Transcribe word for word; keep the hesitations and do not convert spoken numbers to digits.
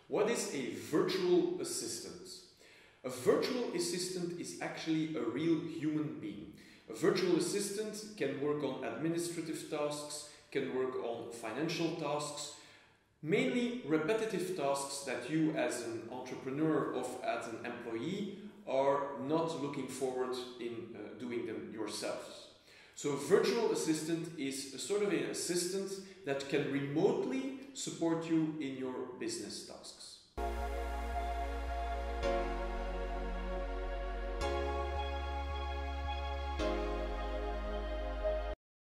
What is a virtual assistant? A virtual assistant is actually a real human being. A virtual assistant can work on administrative tasks, can work on financial tasks, mainly repetitive tasks that you as an entrepreneur or as an employee are not looking forward in uh, doing them yourselves. So a virtual assistant is a sort of an assistant that can remotely support you in your business tasks.